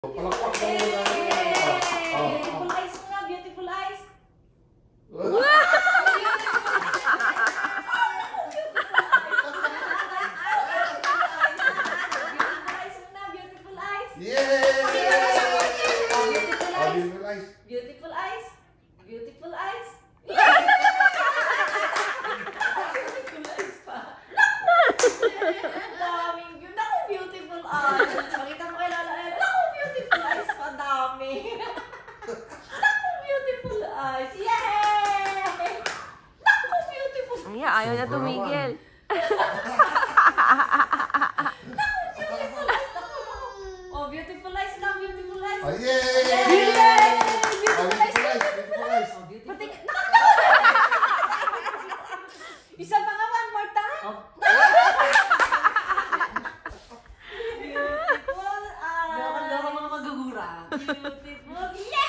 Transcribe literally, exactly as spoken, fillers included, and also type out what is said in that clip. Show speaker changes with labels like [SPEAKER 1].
[SPEAKER 1] Palakpak mo muna.
[SPEAKER 2] Beautiful eyes mo na, beautiful eyes. Beautiful eyes.
[SPEAKER 1] Yay!
[SPEAKER 2] Beautiful eyes.
[SPEAKER 1] Beautiful eyes.
[SPEAKER 2] Beautiful eyes. Beautiful eyes. Beautiful eyes pa. Daming yun. Naku, beautiful eyes. Pakita mo kay Lala. Naku, beautiful eyes pa. Dami. Naku, beautiful eyes. Yay! Naku, beautiful eyes.
[SPEAKER 3] Ay, ayaw na tumigil.
[SPEAKER 2] Beautiful eyes. Naku, naku. Oh, beautiful eyes na. Beautiful eyes.
[SPEAKER 1] Oh, yay!
[SPEAKER 2] Yay!
[SPEAKER 1] Oh, beautiful eyes. Beautiful eyes.
[SPEAKER 2] Oh, beautiful. Isa pa nga, one more time. Beautiful eyes.
[SPEAKER 4] Loko-loko mga magagura.
[SPEAKER 2] Beautiful. Yay!